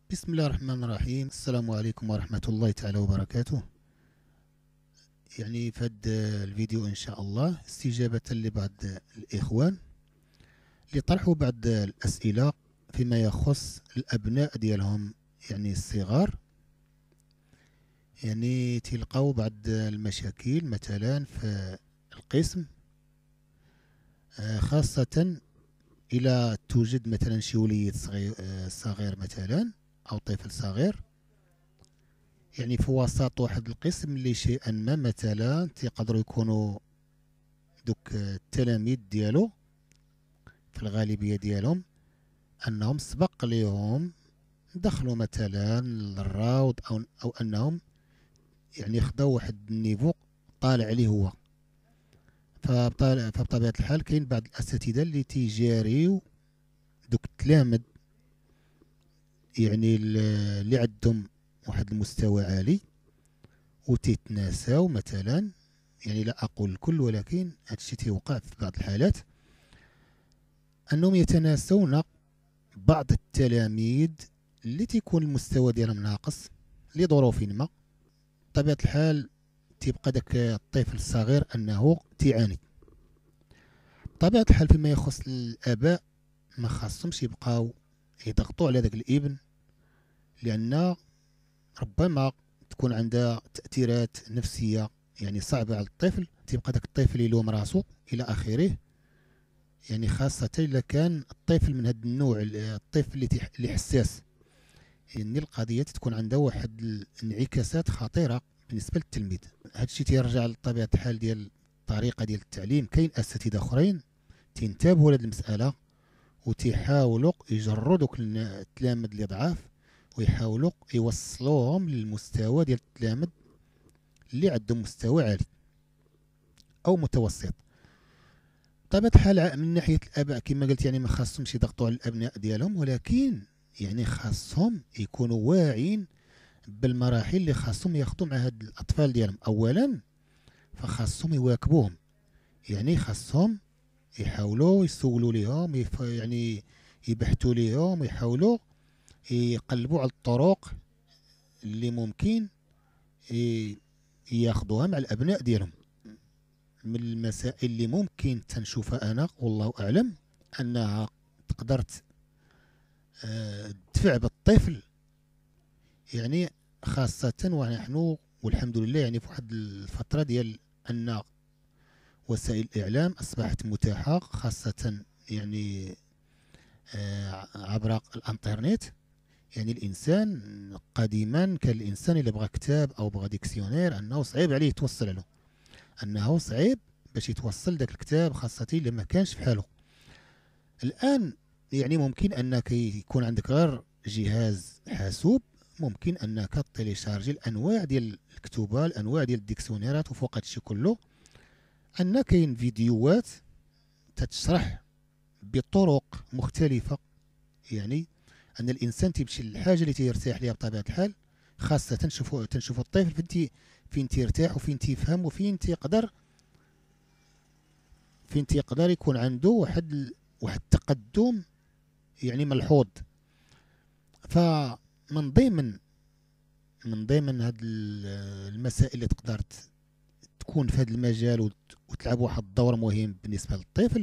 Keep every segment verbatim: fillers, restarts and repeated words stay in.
بسم الله الرحمن الرحيم. السلام عليكم ورحمة الله تعالى وبركاته. يعني في هذا الفيديو إن شاء الله استجابة لبعض الإخوان لطرحوا بعض الأسئلة فيما يخص الأبناء ديالهم، يعني الصغار، يعني تلقاو بعض المشاكل مثلا في القسم، خاصة إلى توجد مثلا شي وليد صغير صغير مثلا أو طفل صغير يعني في وسط واحد القسم اللي شيئا ما مثلا تيقدروا يكونوا دوك التلاميذ ديالو في الغالبية ديالهم أنهم سبق ليهم دخلوا مثلا للراوض أو, أو أنهم يعني خداو واحد النيفو طالع عليه هو. فبطبيعة الحال كاين بعض الأساتذة اللي تيجاريو دوك التلامذ يعني اللي عندهم واحد المستوى عالي وتيتناساو مثلا، يعني لا أقول الكل ولكن هادشي تيوقع في بعض الحالات أنهم يتناسون بعض التلاميذ اللي تيكون المستوى ديالهم ناقص لظروف ما. بطبيعة الحال تيبقى داك الطفل الصغير أنه تيعاني. بطبيعة الحال فيما يخص الآباء ما خاصهمش يبقاو يضغطوا على داك الابن، لأن ربما تكون عندها تأثيرات نفسية يعني صعبة على الطفل، تيبقى داك الطفل يلوم راسو إلى آخره. يعني خاصة إذا كان الطفل من هذا النوع، الطفل اللي, اللي حساس، يعني القضية تكون عنده واحد الانعكاسات خطيرة بالنسبة للتلميذ. هذا الشيء تيرجع لطبيعة الحال ديال الطريقة ديال التعليم. كاين أساتذة آخرين تنتبهوا لهذه المسألة وتيحاولوا يجروا دوك التلاميذ اللي ضعاف ويحاولوا يوصلوهم للمستوى ديال التلاميذ اللي عندهم مستوى عالي أو متوسط. بطبيعة الحال من ناحية الآباء كما قلت يعني ما خاصهمش يضغطوا على الأبناء ديالهم، ولكن يعني خاصهم يكونوا واعين بالمراحل اللي خاصهم ياخذوا مع هاد الأطفال ديالهم. أولا فخاصهم يواكبوهم، يعني خاصهم يحاولوا يسولوا ليهم، يعني يبحثوا ليهم، يحاولوا يقلبوا على الطرق اللي ممكن ياخذوها مع الأبناء ديالهم. من المسائل اللي ممكن تنشوفها أنا والله أعلم أنها تقدر تدفع بالطفل، يعني خاصة ونحن والحمد لله يعني في واحد الفترة ديال أن وسائل الإعلام أصبحت متاحة، خاصة يعني عبر الانترنت. يعني الإنسان قديما كان الإنسان اللي بغى كتاب أو بغى ديكسيونير أنه صعيب عليه يتوصل له، أنه صعيب باش يتوصل داك الكتاب، خاصة إلا ما كانش في حاله. الآن يعني ممكن أنك يكون عندك غير جهاز حاسوب، ممكن أنك تيليشارجي الأنواع ديال الكتوبة، الأنواع ديال الديكسيونيرات، وفوق هادشي كله أن كاين فيديوهات تتشرح بطرق مختلفة، يعني أن الإنسان تيمشي للحاجة اللي تيرتاح ليها بطبيعة الحال. خاصة تنشوفوا تنشوفوا الطفل فين تي فين تيرتاح وفين تيفهم وفين تيقدر فين تيقدر يكون عنده واحد ال... واحد التقدم يعني ملحوظ. فمن ضمن من ضمن هاد المسائل اللي تقدر تكون في هذا المجال وتلعب واحد الدور مهم بالنسبة للطفل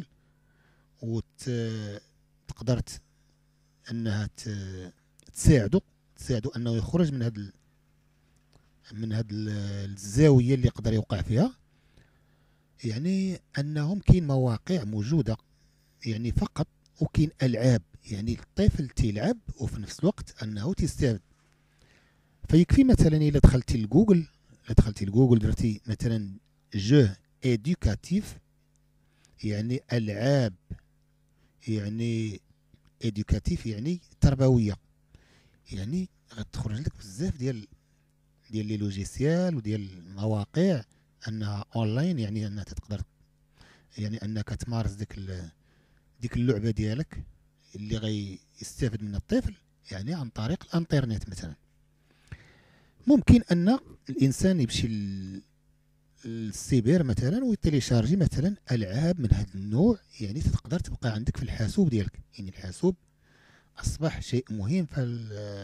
وتقدر انها تساعده تساعده انه يخرج من هاد من هاد الزاوية اللي يقدر يوقع فيها، يعني انهم كاين مواقع موجودة يعني فقط، وكاين العاب يعني الطفل تيلعب وفي نفس الوقت انه تيستافد. فيكفي مثلا الا دخلتي لجوجل الا دخلتي لجوجل درتي مثلا جو ايدوكاتيف، يعني العاب يعني ايدوكاتيف يعني تربويه، يعني غتخرج لك بزاف ديال ديال لي لوجيسيال وديال المواقع انها اونلاين، يعني انها تقدر يعني انك تمارس ديك ديك اللعبه ديالك اللي غيستافد من الطفل يعني عن طريق الانترنت. مثلا ممكن ان الانسان يمشي للسيبر مثلا ويتيليشارجي مثلا العاب من هذا النوع، يعني تقدر تبقى عندك في الحاسوب ديالك. يعني الحاسوب اصبح شيء مهم في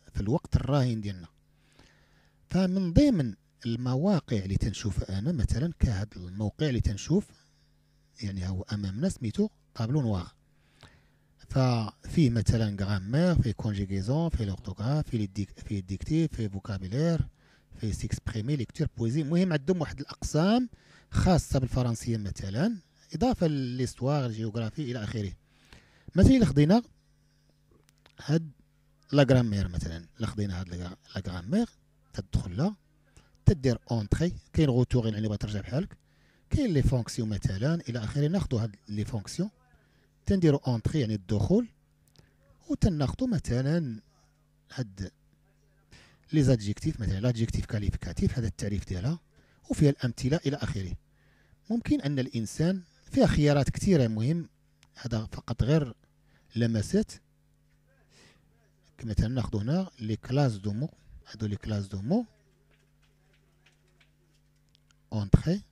في الوقت الراهن ديالنا. فمن ضمن المواقع اللي تنشوفها انا مثلا كهذا الموقع اللي تنشوف، يعني هو امامنا سميتو طابلو نوار. ففيه مثلا غرامير، فيه كونجيغيزون، فيه لورتوغراف، فيه ديك فيه ديكتيف، فيه فوكابيلير، فيه سيكسبريمي، ليكتور، بويزي. المهم عندهم واحد الاقسام خاصه بالفرنسيه مثلا، اضافه لليستوار، الجيوغرافي الى اخره. مثلا الا خدينا هاد لا غرامير مثلا، الا خدينا هاد لا غرامير تدخل لها تدير اونطري، كاين غوتور يعني بغا ترجع بحالك، كاين لي فونكسيون مثلا الى اخره. ناخذ هاد لي فونكسيون تنديرو اونطري يعني الدخول، وتناخذ مثلا هاد لي زادجيكتيف، مثلا لادجيكتيف كاليفيكاتيف، هذا التعريف ديالها وفيها الامثله الى اخره. ممكن ان الانسان فيها خيارات كثيره، مهم هذا فقط غير لمسات. مثلا ناخذ هنا لي كلاس دو مو، هادو لي كلاس دو مو اونطري.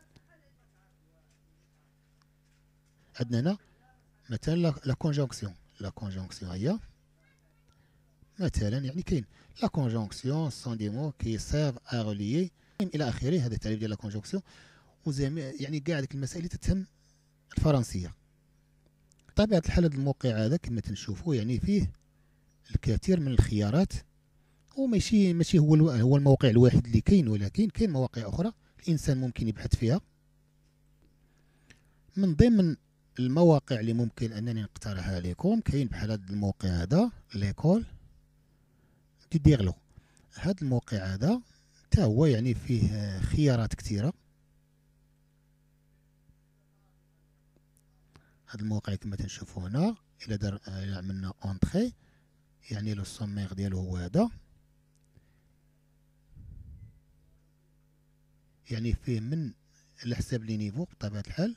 عندنا هنا مثلا لا كونجونكسيون، لا كونجونكسيون هي مثلا يعني كاين لا كونجونكسيون سون دي مو كي سيرف ا ريليي الى اخره. هذا التعريف ديال لا كونجونكسيون، وزعما يعني كاع ديك المسائل اللي تتهم الفرنسيه. بطبيعه الحال هذا الموقع هذا كما تنشوفوا يعني فيه الكثير من الخيارات، وماشي ماشي هو هو الموقع الواحد اللي كاين، ولكن كاين مواقع اخرى الانسان ممكن يبحث فيها. من ضمن المواقع اللي ممكن انني نقترحها لكم كاين بحال هذا الموقع هذا ليكول دي ديغلو. هذا الموقع هذا حتى هو يعني فيه خيارات كثيره. هذا الموقع كما تنشوفوا هنا، الى دار الى عملنا اونطري يعني لو سومير ديالو هو هذا، يعني فيه من الحساب لي نيفو بطبيعه الحال.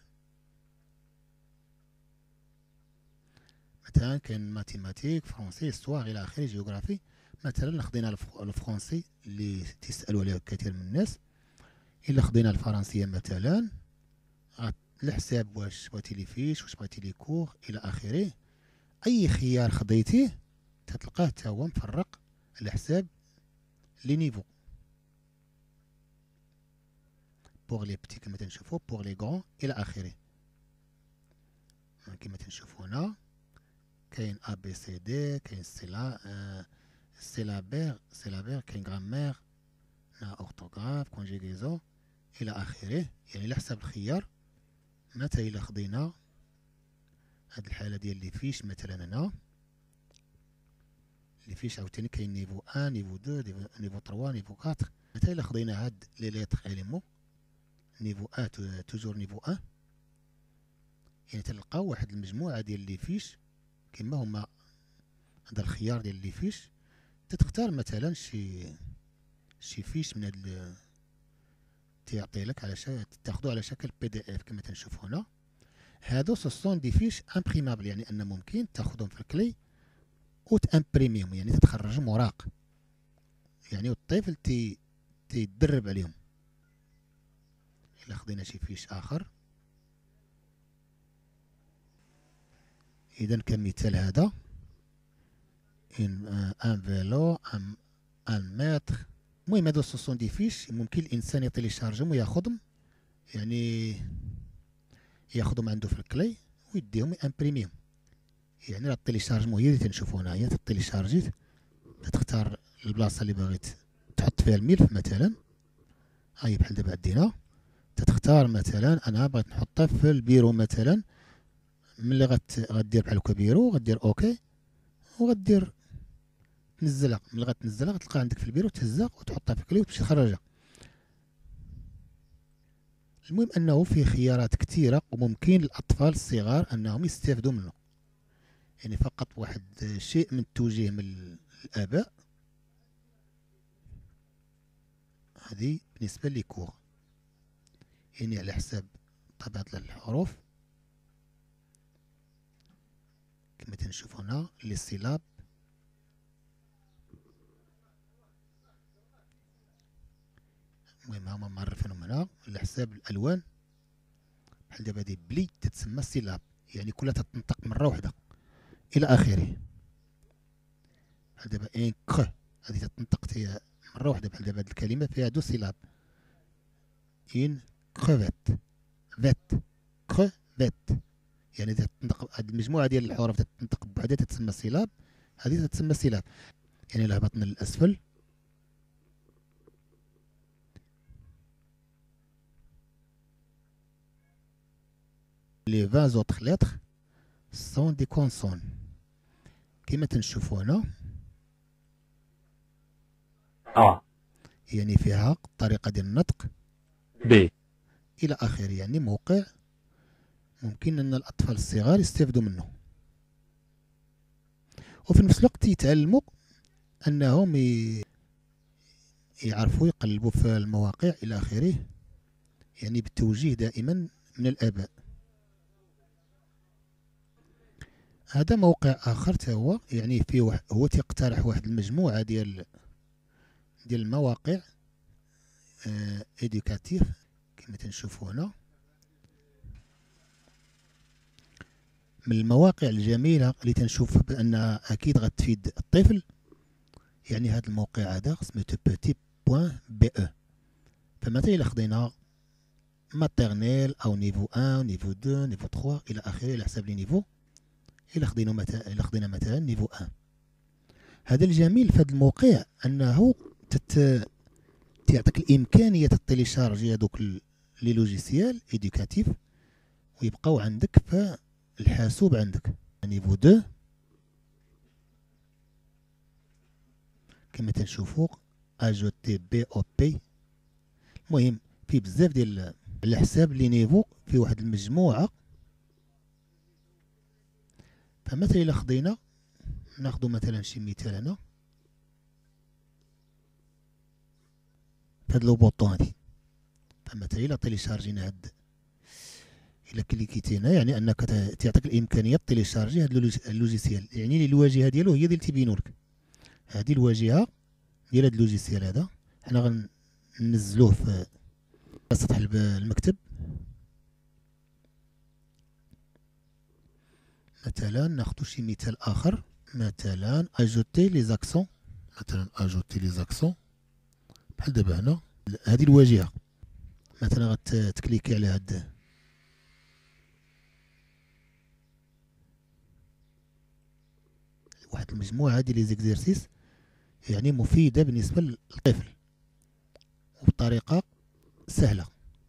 مثلا كاين ماتيماتيك، فرونسي، استوار الى اخره، جيوغرافي. مثلا خدينا الفرونسي اللي تسالوا عليه كثير من الناس، الا خدينا الفرنسيه مثلا الحساب واش بغيتي لي فيش، واش بغيتي لي كور الى اخره. اي خيار خديتيه تتلقاه حتى هو مفرق الحساب لي نيفو، بوغ لي بتي كما تنشوفوا، بوغ لي غران الى اخره. كما تنشوفوا هنا كاين ا بي سي دي، كاين سيلا آه سيلابير سيلابير، كاين غرامير، اورتوغراف، كونجيغيزون الى اخره. يعني على حسب الخيار. مثلا الا خدينا هاد الحاله ديال لي فيش مثلا هنا، لي فيش عاوتاني كاين نيفو واحد، نيفو اثنين، نيفو ثلاثة، نيفو أربعة. مثلا الا خدينا هاد لي ليتر اليمون نيفو واحد، توجور نيفو واحد، يعني تلقاو واحد المجموعه ديال لي فيش كما هما. هذا الخيار ديال لي فيش تتختار مثلا شي شي فيش من هاد تيعطي لك على شكل تاخذو على شكل بي دي اف كما تنشوف هنا. هادو سون دي فيش امبريمابل، يعني ان ممكن تاخذهم في الكلي وتامبريميهم، يعني تتخرجهم اوراق، يعني الطفل تي تيدرب عليهم. الا خدينا شي فيش اخر، اذا كمثال هذا ان ان فيلو ان ان متر. المهم هادو سون دي فيش ممكن الانسان يتيليشارجهم وياخذهم، يعني ياخذهم عنده في الكلي ويديهم يامبريميهم. يعني راه التيليشارجمون هي اللي تنشوفو هنايا، تيليشارجيت تختار البلاصه اللي باغي تحط فيها الملف مثلا. هاي بحال دابا عندنا تتختار مثلا انا بغيت نحطها في البيرو مثلا. ملي غت غدير بحال هكا بيرو غدير اوكي وغدير تنزلها. ملي غتنزلها غتلقاها عندك في البيرو، تهزها وتحطها في الكلي وتمشي تخرجها. المهم انه فيه خيارات كثيره وممكن الاطفال الصغار انهم يستافدوا منه. يعني فقط واحد شيء من التوجيه من الاباء. هذه بالنسبه لي كور، يعني على حساب طبيعه الحروف كما تنشوف هنا لي سيلاب. المهم هما معرفينهم هنا على حساب الالوان. بحال دابا هادي بلي تتسمى سيلاب، يعني كلها تتنطق مره واحده الى اخره. بحال دابا ان كخ هادي تتنطق فيها مره واحده، بحال دابا هاد الكلمه فيها دو سيلاب، ان كخفيت فيت كخفيت، يعني تتنطق هاد المجموعه ديال الحروف تتنطق بوحدها تتسمى سيلاب، هذه تتسمى سيلاب. يعني الا هبطنا للاسفل لي vingt autres lettres sont des consonnes كما تنشوفوا هنا، A يعني فيها طريقه ديال النطق B الى اخره، يعني موقع ممكن ان الاطفال الصغار يستافدوا منه، وفي نفس الوقت يتعلموا انهم يعرفوا يقلبوا في المواقع الى اخره، يعني بالتوجيه دائما من الاباء. هذا موقع اخر تا هو يعني فيه واحد هو تيقترح واحد المجموعه ديال ديال المواقع آه ايدوكاتيف كما تنشوفوا هنا. من المواقع الجميله اللي تنشوف بانها اكيد غتفيد الطفل، يعني هذا الموقع هذا اسمه تو بوتي بوان بي او. فمثلا الا خدينا ماتيرنيل او نيفو واحد نيفو اثنين نيفو ثلاثة الى اخره على حساب لي نيفو، الا خدينا مثلا الا خدينا مثلا نيفو واحد، هذا الجميل في هذا الموقع انه تت تعطيك الامكانيه تطيليشارجي هذوك لي لوجيسيال ايدوكاتيف ويبقاو عندك في الحاسوب عندك. نيفو اثنين كما تنشوفوا اجوتي بي او بي، المهم في بزاف ديال على حساب لي نيفو في واحد المجموعه. فمثلا الا خدينا ناخذ مثلا شي مثال هنا فهاد لو بوطون هادي، فمثلا الا تيليشارجينا هاد الا كليكيتينا يعني انك تعطيك الامكانيه تيليشارجي هاد اللوجيسيال، يعني الواجهه ديالو هي اللي تيبينوا لك. هذه الواجهه ديال هاد اللوجيسيال هذا حنا غننزلوه في سطح المكتب. مثلا ناخذ شي مثال اخر، مثلا اجوتي لي زاكسون، مثلا اجوتي لي زاكسون بحال دابا هنا هذه الواجهه، مثلا غتكليكي على هاد واحد المجموعه ديال لي زيكزيرسيس يعني مفيده بالنسبه للطفل وبطريقه سهله،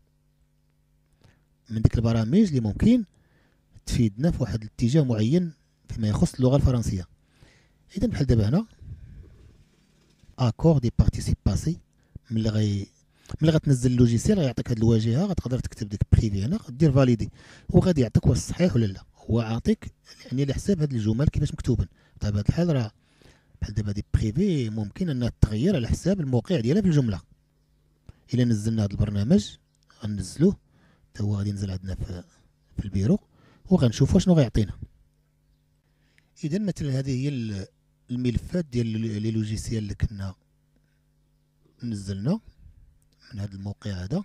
من ديك البرامج اللي ممكن تفيدنا في واحد الاتجاه معين فيما يخص اللغه الفرنسيه. اذا بحال دابا هنا اكور دي بارتيسيب باسي، ملي غي ملي غتنزل اللوجيسيال غيعطيك هاد الواجهه، غتقدر تكتب ديك بريفي هنا دير فاليدي وغادي يعطيك واش صحيح ولا لا، هو عاطيك يعني على حساب هاد الجمل كيفاش مكتوبين. بطبيعه الحال راه بحال دابا دي بريفي ممكن انها تغير على حساب الموقع ديالها في الجمله. الا نزلنا هاد البرنامج غننزلوه حتى هو غادي ينزل عندنا في في البيرو وغنشوفوا شنو غيعطينا. اذا مثلا هذه هي الملفات ديال لي لوجيسيال اللي كنا نزلنا من هذا الموقع هذا.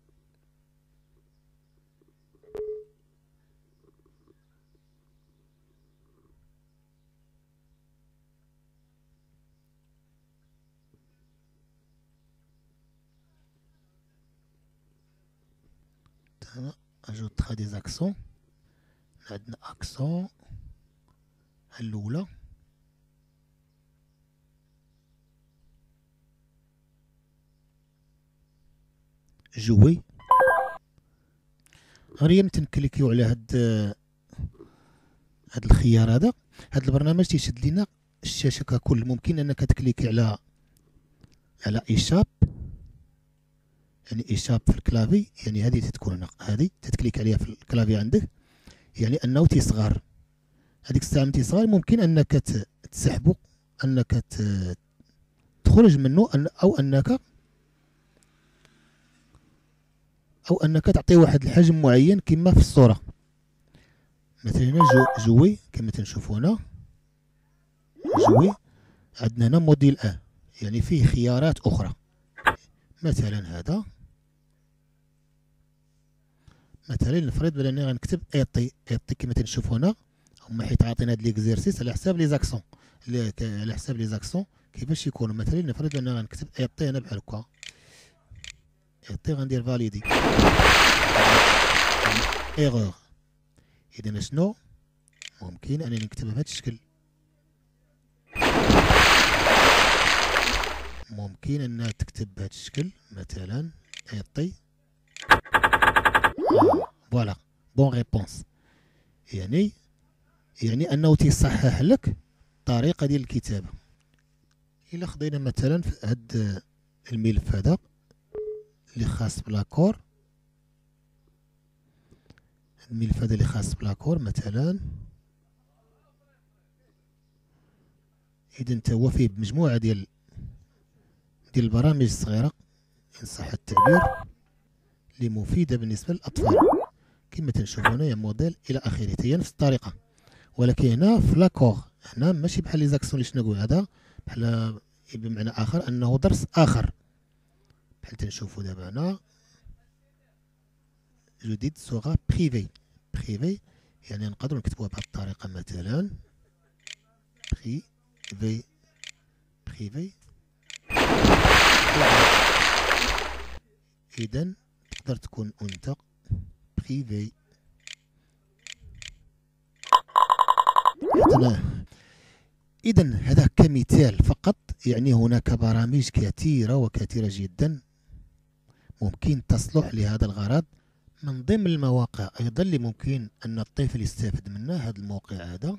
اجوتخا دي زاكسون، عندنا اكسون الاولى جوي. غير تنكليكيو على هاد هاد الخيار هذا، هاد البرنامج تيشد لنا الشاشه ككل. ممكن انك تكليكي على على ايشاب، يعني ايشاب في الكلافي، يعني هذه تتكون هذه تتكليك عليها في الكلافي عندك، يعني انه تيصغر. هذيك الساعه من تيصغر ممكن انك تسحبه، انك تخرج منه او انك او انك تعطيه واحد الحجم معين كما في الصوره. مثلا هنا جو جوي كما تنشوفوا هنا جوي، عندنا هنا موديل ا يعني فيه خيارات اخرى. مثلا هذا مثلا نفرض بانني غنكتب ايطي، ايطي كما تنشوفوا هنا هما حيت عاطينا هاد ليكزيرسيس على حساب لي زاكسون، على حساب لي زاكسون كيفاش يكونوا. مثلا نفرض انا غنكتب ايطي هنا بحال هكا، ايطي غندير فاليدي ايغور. اذا شنو ممكن انني نكتبها بهذا الشكل، ممكن انها تكتب بهذا الشكل مثلا ايطي فوالا بون ريبونس. يعني يعني انه تيصحح لك الطريقه ديال الكتابه. الا خدينا مثلا في هاد الملف هذا اللي خاص بلاكور، الملف هذا اللي خاص بلاكور مثلا، اذا انت هو فيه مجموعه ديال ديال البرامج الصغيره ان صح التعبير اللي مفيده بالنسبه للاطفال، كما تنشوفوا هنايا موديل الى اخره. هي نفس الطريقه، ولكن هنا في لاكور هنا ماشي بحال لي زاكسيون اللي شنو نقول هذا بحال بمعنى اخر انه درس اخر. بحال تنشوفوا دابا هنا جديد سوغا بريفي، بريفي يعني نقدروا نكتبوها بهذه الطريقه مثلا بريفي بريفي. اذا تقدر تكون انت بريفي. اذا هذا كمثال فقط، يعني هناك برامج كثيره وكثيره جدا ممكن تصلح لهذا الغرض. من ضمن المواقع ايضا اللي ممكن ان الطفل يستفد منها هذا الموقع هذا،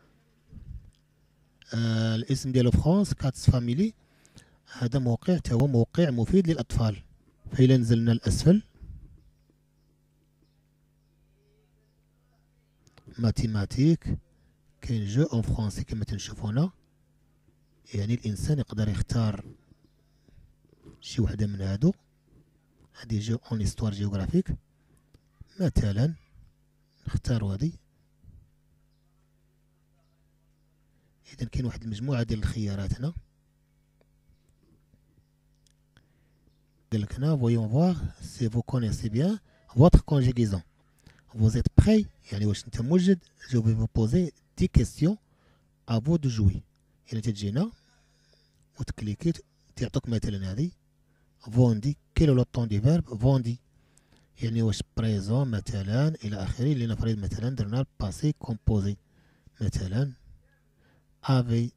آه الاسم ديالو فرانس كاتس فاميلي. هذا موقع هو موقع مفيد للاطفال. فإلا نزلنا الاسفل ماتيماتيك كاين جو اون فرونسي كما تنشوفوا هنا، يعني الانسان يقدر يختار شي وحده من هادو. هادي جو اون استوار جيوغرافيك مثلا، نختاروا هادي. اذا كاين واحد المجموعه ديال الخيارات هنا. قال لك هنا voyons voir si vous connaissez bien votre conjugaison. Vous êtes prêt يعني واش انت موجد. je vais vous poser des questions à vous de jouer. يعني تجي هنا وتكليكي تعطوك مثلا هذه فوندي كيلو لو طون دي فيرب فوندي، يعني واش بريزون مثلا الى اخره. اللي نفرض مثلا درنا الباسي كومبوزي مثلا افي،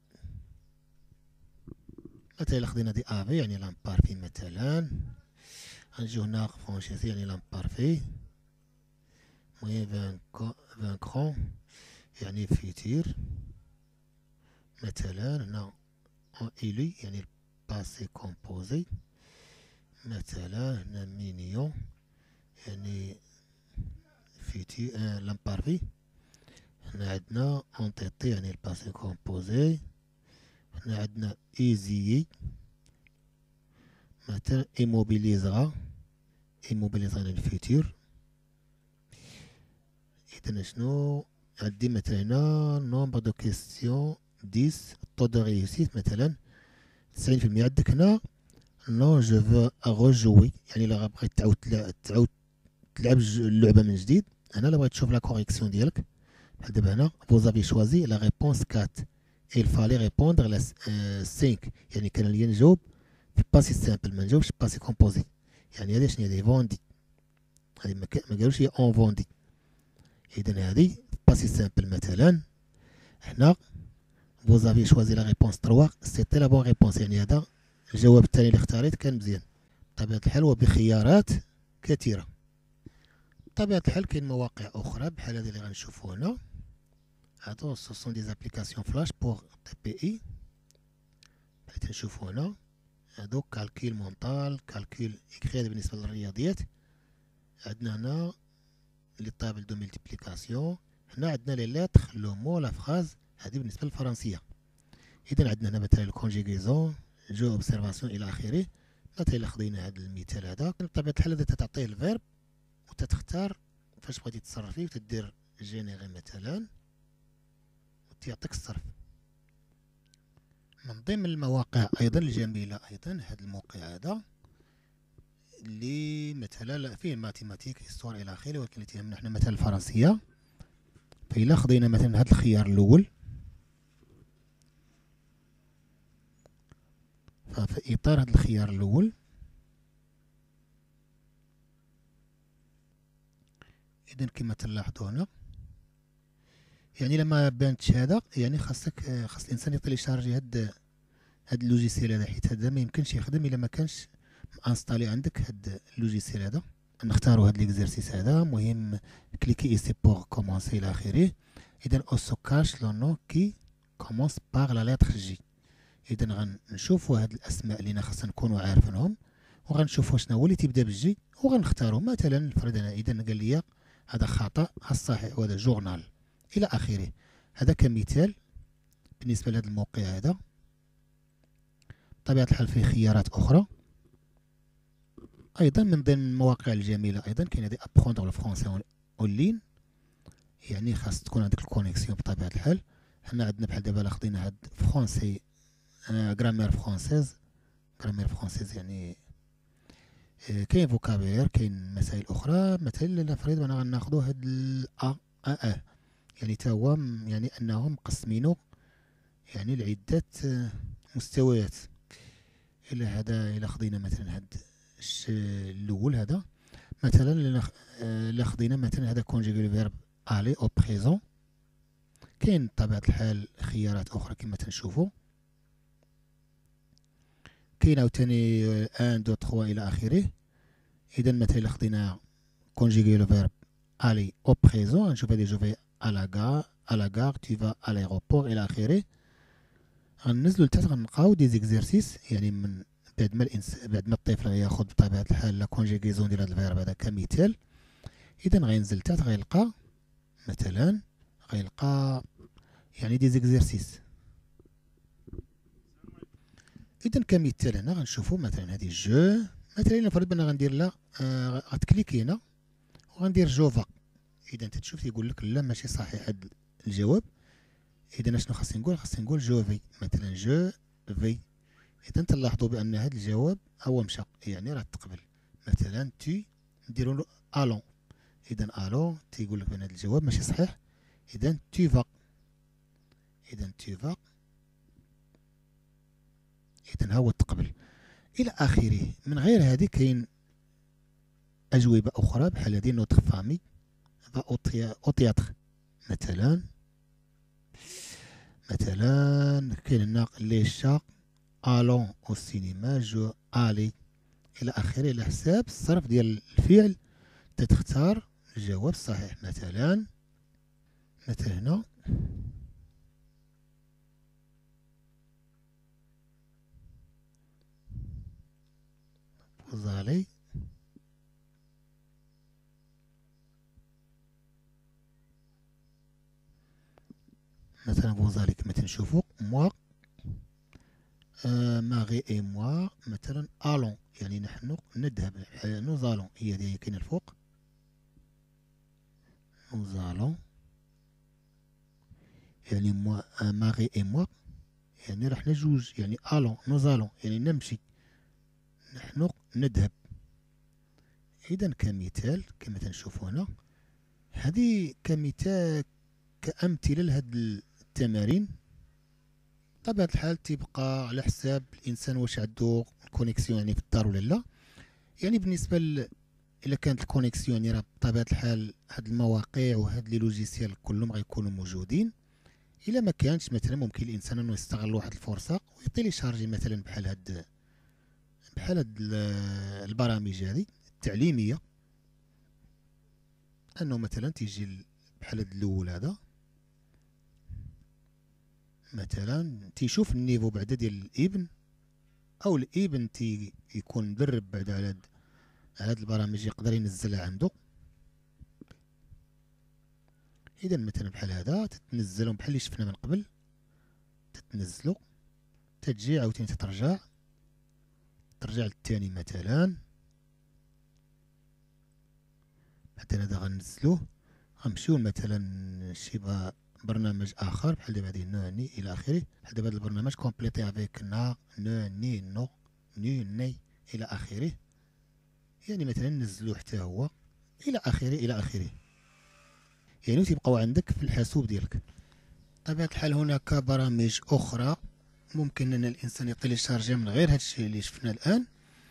مثلا خدينا دي افي يعني لامبارفي مثلا. غنجيو هنا فرونشيسي يعني لامبارفي. موي فانكرون يعني فيتير مثلا. هنا اون الي يعني الباسي كومبوزي مثلا. هنا مينيون يعني فيتي آه لامبارفي. هنا عندنا اونتيتي يعني الباسي كومبوزي. هنا عندنا ايزيي مثلا ايموبيليزغا، ايموبيليزغا الفيتور. اذا شنو عندي مثلا هنا نومبر دو كيستيون عشرة طو دو ريوسيت مثلا تسعين في المية. عندك هنا نو جو فو رجوي يعني الا بغيت تعاود تعاود تلعب اللعبه من جديد. انا الا بغيت تشوف لا كوريكسيون ديالك بحال دابا هنا فوزافي شوازي لا ريبونس أربعة il fallait répondre la خمسة، يعني كان لي نجاوب في باسي سامبل ما نجاوبش باسي كومبوزي. يعني هذا شنو هذه فوندي، هذه ما قالوش هي اون فوندي. اذا هذه باسي سامبل مثلا هنا فوزافي شوازي لا ريبونس ثلاثة سيتي لا بون ريبونس، يعني هذا الجواب الثاني اللي اختاريت كان مزيان. بطبيعه الحال وبخيارات كثيره. بطبيعه الحال كاين مواقع اخرى بحال هذه اللي غنشوفوا هنا. هادو سو سون دي زابليكاسيون فلاش بور تي بي اي بحال تنشوفوا هنا. هادو كالكيل مونطال كالكيل اكري بالنسبه للرياضيات. عندنا هنا لي طابل دو ملتيبليكاسيون. هنا عندنا لي ليتر لو مو لا فراز، هذه بالنسبه للفرنسيه. اذا عندنا هنا مثلا الكونجيغيزون جو اوبسيرفاسيون الى اخره. مثلا الا خدينا هذا المثال هذا بطبيعه الحال هذا تعطيه الفيرب وتتختار فاش بغيتي تصرف فيه وتدير جينيري مثلا وتعطيك الصرف. من ضمن المواقع ايضا الجميله ايضا هذا الموقع هذا اللي مثلا فيه ماتيماتيك هيستوار الى اخره، ولكن اللي تهمنا حنا مثلا الفرنسيه فإلا خدينا مثلا هاد الخيار الأول، ففي إطار هاد الخيار الأول إذا كما تلاحظوا هنا، يعني لما بانتش هذا يعني خاصك خاص الإنسان يتيليشارجي هاد هاد اللوجيسيال هذا، حيت هذا ما يمكنش يخدم إلا ما كانش انستالي عندك هاد اللوجيسيال هذا. نختاروا هاد ليكزارسيس هذا، مهم كليكي ايسي بور كومونسي الى اخره. اذا او سوكاش لو نو كي كومونس باغ لا لتر جي. اذا غنشوفوا هاد الاسماء اللي خاصنا نكونوا عارفينهم، وغنشوفوا شنو هو اللي تيبدا بالجي وغنختاروا. مثلا نفرض انا اذا قال لي هذا خطا، الصحيح وهذا جورنال الى اخره. هذا كمثال بالنسبه لهذا الموقع هذا. بطبيعه الحال فيه خيارات اخرى ايضا من ضمن المواقع الجميله. ايضا كاين هذه ابخوندر الفرونسي اون لين، يعني خاص تكون عندك الكونيكسيون بطبيعه الحال. حنا عندنا بحال دابا خدينا هاد فرونسي غرامير فرونسيز. غرامير فرونسيز يعني آه كاين فوكابير، كاين مسائل اخرى. مثلا نفرض انا غناخذوا هاد ا ا يعني تا هو يعني انهم مقسمينو يعني لعده مستويات. الى هذا الى خدينا مثلا هاد الاول هذا، مثلا الا خدينا مثلا هذا كونجيغي فيرب الي او بريزون، كاين بطبيعه الحال خيارات اخرى كما تنشوفوا. كاين عاوتاني واحد اثنين ثلاثة الى اخره. اذا مثلا الا خدينا كونجيغي لو فيرب الي او بريزون، غنشوف هذه جو في الا غار الا غار tu vas à l'aéroport الى اخره. غننزلوا لتحت غنلقاو دي زيكزارسيس، يعني من بعد ما الانسان بعد ما الطفل غياخذ بطبيعه الحال لا كونجيغيزون ديال هذا الفيرب هذا كمثال. اذا غينزل لتحت غيلقى مثلا غيلقى يعني دي زيكزارسيس. اذا كمثال هنا غنشوفوا مثلا هذه جو، مثلا نفرض بان غندير لا آه غتكليكي هنا وغندير جوفا. اذا انت تشوف تيقول لك لا ماشي صحيح هذا الجواب. اذا شنو خاصني نقول؟ خاصني نقول جو في، مثلا جو في. اذا تلاحظوا بان هذا الجواب هو مشى، يعني راه تقبل. مثلا تي نديروا له الون، اذا الون تيقول لك بان هذا الجواب ماشي صحيح. اذا tu vas، اذا tu vas، اذا هو تقبل الى اخره. من غير هذه كاين اجوبه اخرى بحال هذه نوتر فامي فا او تياتر. مثلا مثلا كاين هنا لي شا الون او سينما، جو الي الى اخره. على حساب الصرف ديال الفعل تتختار الجواب الصحيح. مثلا مثلا هنا فوزالي، مثلا فوزالي كما تنشوفوا موا آه ماغي اي موا. مثلا الون يعني نحن نذهب، نوزالون هي هذه كاينه الفوق، نوزالون يعني موا آه ماغي اي موا يعني رحنا جوج، يعني الون نوزالون يعني نمشي، نحن نذهب. اذا كمثال كما تنشوفوا هنا، هذه كمثال كأمثلة لهاد التمارين. بطبيعة الحال تيبقى على حساب الانسان واش عنده الكونيكسيون يعني في الدار ولا لا. يعني بالنسبه ل... الا كانت الكونيكسيون يعني بطبيعه الحال هاد المواقع وهاد لي لوجيسيال كلهم غيكونوا موجودين. الا ما كانش مثلا ممكن الانسان انه يستغل واحد الفرصه ويتيليشارجي مثلا بحال هاد بحال هاد البرامج هذه التعليميه، انه مثلا تيجي بحال هاد الاول هذا مثلا تيشوف النيفو بعدا ديال الابن، او الابن تي يكون مدرب بعدا على هاد هاد البرامج يقدر ينزلها عنده. اذا مثلا بحال هذا تتنزلهم بحال اللي شفنا من قبل، تتنزلوا تتجي عاوتاني تترجع ترجع للثاني. مثلا مثلا هذا غنزلوه غنمشيو مثلا شي برنامج اخر بحال دابا هذه نو ني الى اخره. بحال دابا هذا البرنامج كومبليتي افيك نا نو ني نو ني ني الى اخره، يعني مثلا نزلوه حتى هو الى اخره الى اخره. يعني وتيبقاو عندك في الحاسوب ديالك. بطبيعة الحال هناك برامج أخرى ممكن أن الإنسان يتيليشارجي من غير هادشي اللي شفنا الآن.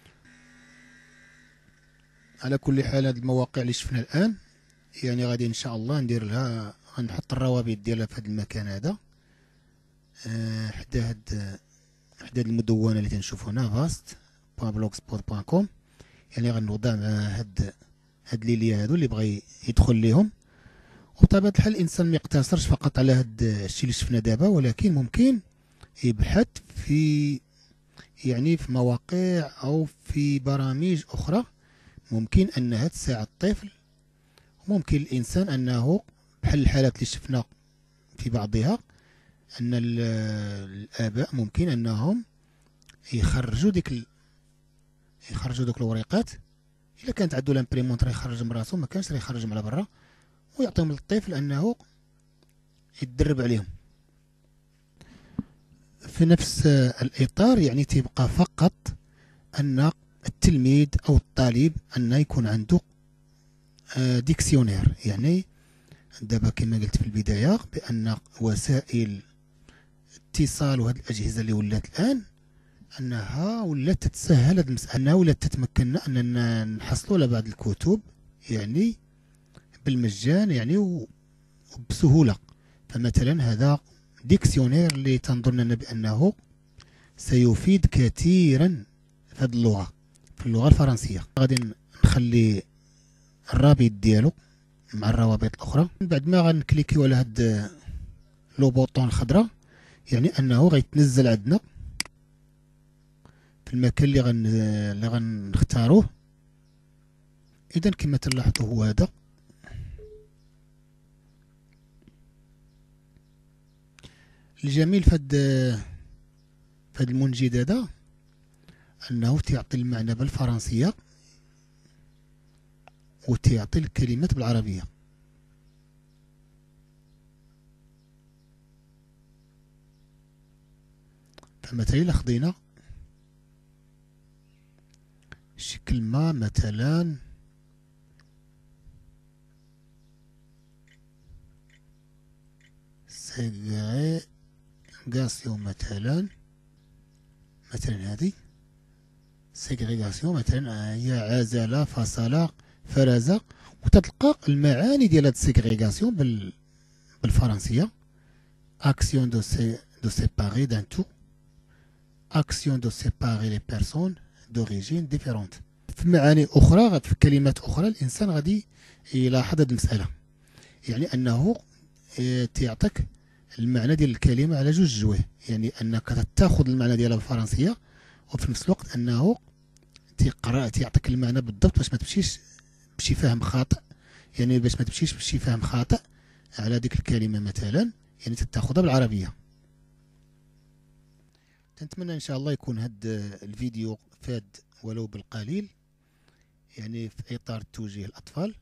على كل حال هاد المواقع اللي شفنا الآن يعني غادي إن شاء الله ندير لها، غنحط الروابط ديالها في هاد المكان هذا أه حدا هاد حدا المدونة اللي تنشوف هنا فاست بوان بلوغسبوت بوان كوم. يعني غنوضع مع هاد هاد لي ليا هادو اللي بغى يدخل ليهم. وبطبيعة الحال الإنسان ما يقتصرش فقط على هاد الشيء اللي شفنا دابا، ولكن ممكن يبحث في يعني في مواقع أو في برامج أخرى ممكن أنها تساعد الطفل. وممكن الإنسان أنه بحال الحالات اللي شفنا في بعضها أن الآباء ممكن أنهم يخرجوا ديك ال... يخرجوا دوك الوريقات. إلا كانت عندو لامبريمونط راه يخرج من راسو، ما كانش راه يخرجهم على برا ويعطيهم للطفل أنه يتدرب عليهم. في نفس الإطار يعني تيبقى فقط أن التلميذ أو الطالب أن يكون عنده ديكسيونير. يعني دابا كما قلت في البداية بأن وسائل الاتصال وهذه الأجهزة اللي ولات الآن أنها ولات تتسهل هذه المسألة، أنها ولات تتمكننا أننا نحصلوا على بعض الكتب يعني بالمجان يعني وبسهولة. فمثلا هذا ديكسيونير اللي تنظن بأنه سيفيد كثيرا في هذه اللغة، في اللغة الفرنسية. غادي نخلي الرابط ديالو مع الروابط الأخرى. من بعد ما غنكليكيو على هاد لو بوطون الخضراء يعني أنه غيتنزل عندنا في المكان اللي غن اللي غنختاروه. إذا كما تلاحظوا هو هذا. الجميل في هاد في هاد المنجد هذا أنه تيعطي المعنى بالفرنسية وتيعطي الكلمات بالعربية. فمثلا إلا خدينا شي كلمة مثلا سيغريغاسيون، مثلا مثلا هذه سيغريغاسيون مثلا هي عزل فصل فرز. وتتلقى المعاني ديال هاد سيغريغاسيون بال بالفرنسية. اكسيون دو سي دو سيباري دان تو، اكسيون دو سيباري لي بيرسون دوريجين ديفيرونت. في معاني اخرى في كلمات اخرى الانسان غادي يلاحظ هاد المسألة، يعني انه تيعطيك المعنى ديال الكلمة على جوج جويه. يعني انك تاخذ المعنى ديالها بالفرنسية وفي نفس الوقت انه تيقرا تيعطيك المعنى بالضبط باش ما تمشيش بشي فهم خاطئ. يعني باش ما تمشيش بشي فهم خاطئ على ديك الكلمة مثلا يعني تتاخذها بالعربية. نتمنى ان شاء الله يكون هاد الفيديو فاد ولو بالقليل يعني في اطار توجيه الاطفال،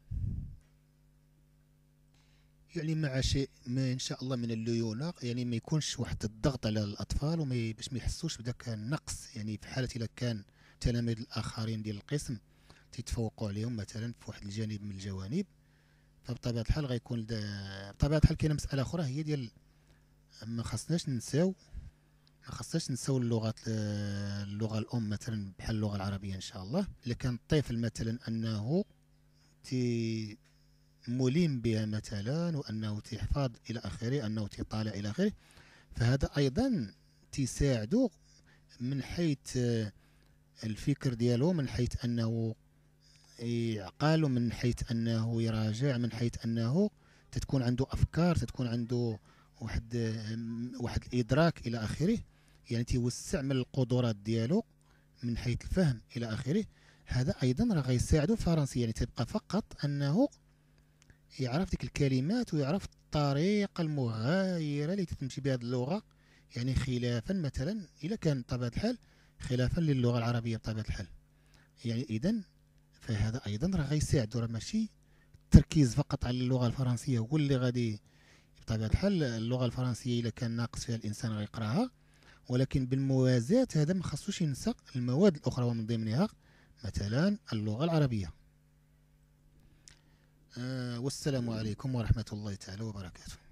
يعني مع شيء ما ان شاء الله من الليونة، يعني ما يكونش واحد الضغط على الاطفال وما باش ما يحسوش بداك النقص. يعني في حالة الا كان التلاميذ الاخرين ديال القسم تيتفوقوا عليهم مثلا في واحد الجانب من الجوانب، فبطبيعة الحال غيكون بطبيعة الحال كاينه مسألة اخرى هي ديال ما خصناش ننساو ما خصناش نساو اللغات اللغة الأم مثلا بحال اللغة العربية. إن شاء الله إلا كان الطفل مثلا أنه تي ملم بها مثلا وأنه تيحفظ إلى آخره، أنه تيطالع إلى آخره، فهذا أيضا تيساعدو من حيث الفكر ديالو، من حيث أنه يعقل، ومن حيث أنه يراجع، من حيث أنه تتكون عنده أفكار، تتكون عنده واحد واحد الإدراك إلى آخره. يعني تيوسع من القدرات ديالو من حيث الفهم إلى آخره. هذا أيضا راه غيساعدو الفرنسية. يعني تبقى فقط أنه يعرف ديك الكلمات ويعرف الطريقة المغايرة اللي تتمشي بها اللغة، يعني خلافا مثلا إلا كان بطبيعة الحال خلافا للغة العربية بطبيعة الحال. يعني إذن فهذا أيضا راه غيساعدو، راه ماشي التركيز فقط على اللغة الفرنسية هو اللي غادي بطبيعة الحال. اللغة الفرنسية إلا كان ناقص فيها الإنسان غيقراها، ولكن بالموازاة هذا ما خصوش ينسى المواد الأخرى ومن ضمنها مثلا اللغة العربية. آه والسلام عليكم ورحمة الله تعالى وبركاته.